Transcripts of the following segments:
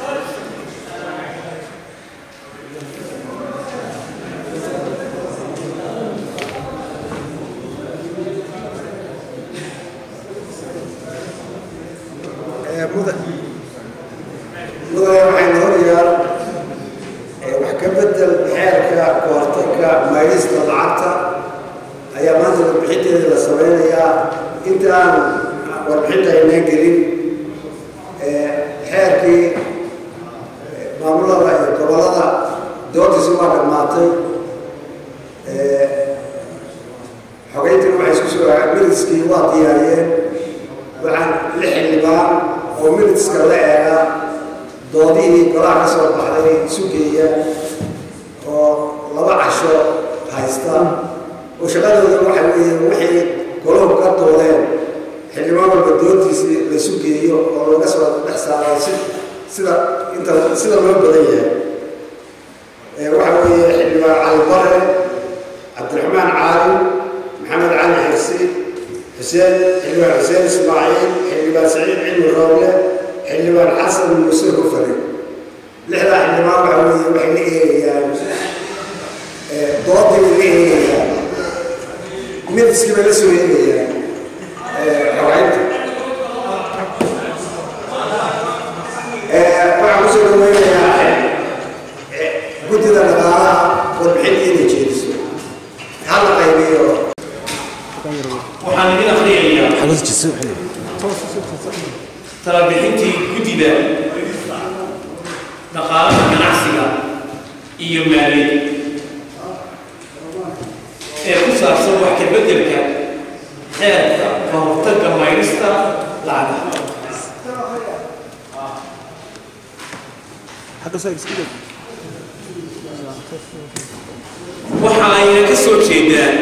waxaayna ka soo jeedaan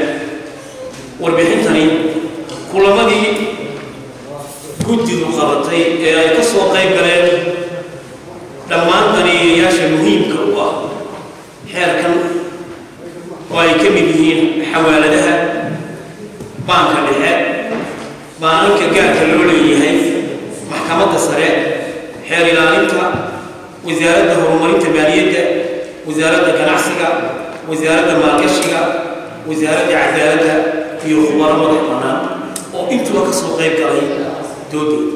warbixintani kulamadii guddidu qabatay ee ay ka soo qayb galeen dhammaan daneeyayaasha muhiimka u ah xeerkan oo ay ka mid yihiin xawaaladaha baanka dhexe baananka gaarka loo leeyahay maxkamadda sare xeer ilaalinta wasaaradda horumarinta maaliyadda wasaaradda ganacsiga wasaaradda maalgashiga wasaaradda cadaaladda iyo khubaro madax bannaan oo intuba ka soo qayb galay doodooda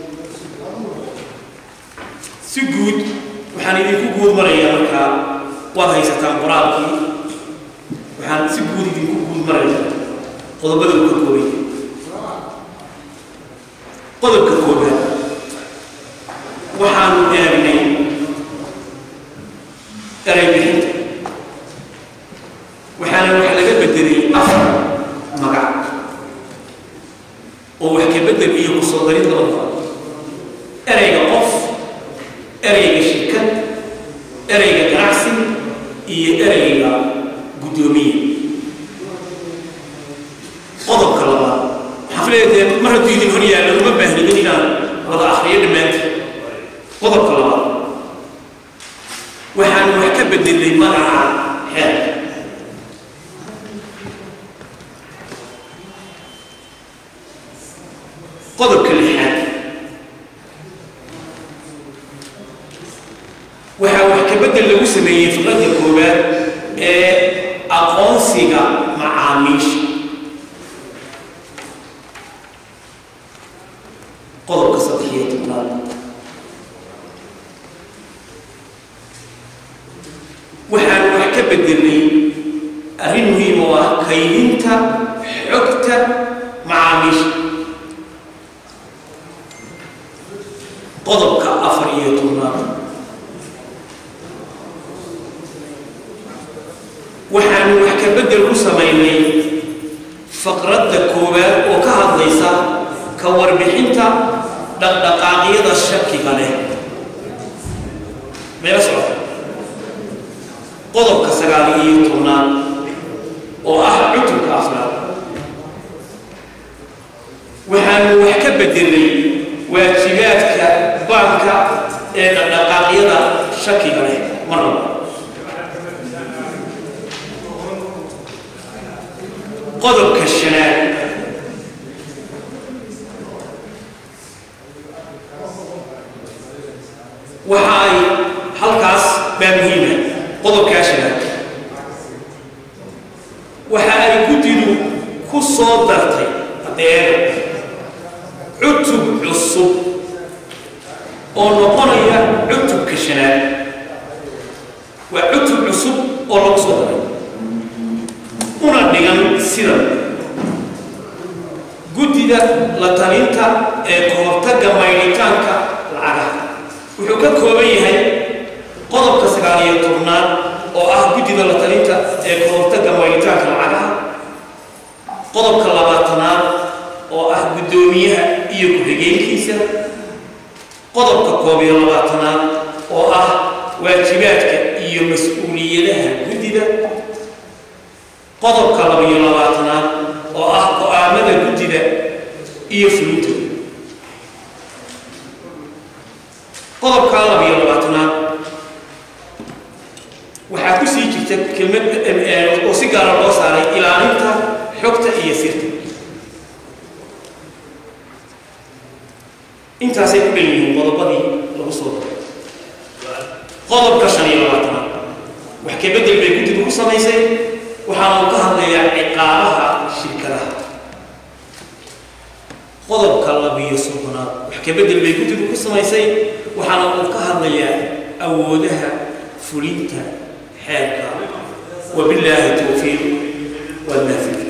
si guud waxaan idinku guud marayaa markaa waad haysataan qoraalkii waxaan si guud idinku guud marayaa qodobada uu ka koobay qodobka koobaad waxaanu eegnay eray bixinta waxaana wax laga bedelay afar magac oo wax ka bedel iyo ku soo darid labadaba erayga qof erayga shirkad erayga ganacsi iyo erayga guddoomiye qodobka labaad xafladeed mar hadduu idin hor yaallo uma baahnin inaan wada akhriyo dhammaantii qodobka labaad waxaan wax ka bedelay magaca xeer qodobka lixaad waxaa wax ka bedel lagu sameeyey fiqradda koowaad ee aqoonsiga macaamiisha qodobka 13 waxaan wax ka bedelay arrin muhiim oo ah kaydinta xogta macaamiisha qodobka 14 waxaan wax ka bedel ku sameynay faqradda koowaad oo ka hadlaysa ka warbixinta dhaqdhaqaaqyada shakiga leh meel socda qodobka 19 oo ah cutubka afraad waxaan wax ka bedelay waajibaadka baanka ee dhaqdhaqaaqyada shakiga leh marnaba qodobka 5 waxa ay halkaas baa muhiima qodobkaa shanaad waxa ay guddidu ku soo dartay adeer cutub cusub oo noqonaya cutubka shanaad waa cutub cusub oo lagu soo daray una dhigan sida guddida la talinta ee kahortagga maydhitaanka lacagaha wuxuu ka kooban yahay qodobka 19 oo ah guddida la talinta ee kahortagga maydhitaanka lacagaha qodobka 20 oo ah guddoomiyaha iyo ku-xigeenkiisa qodobka 21 oo ah waajibaadka iyo mas'uuliyadaha guddida qodobka 22 oo ah go'aamada guddida iyo fulintooda qodobka 22 waxaa ku sii jirta kelmad oo si gaar ah loo saaray ilaalinta xogta iyo sirta intaasay ku dhan yihiin qodobadii lagu soo daray qodobka 25 wax ka bedel bay guddidu ku samaysay waxaanu ka hadlayaa ciqaabaha shirkadaha qodobka 12 wax ka bedel bay guddidu ku samaysay waxaanu ka hadlayaa awoodaha fulinta حالك وبالله التوفيق والنافذ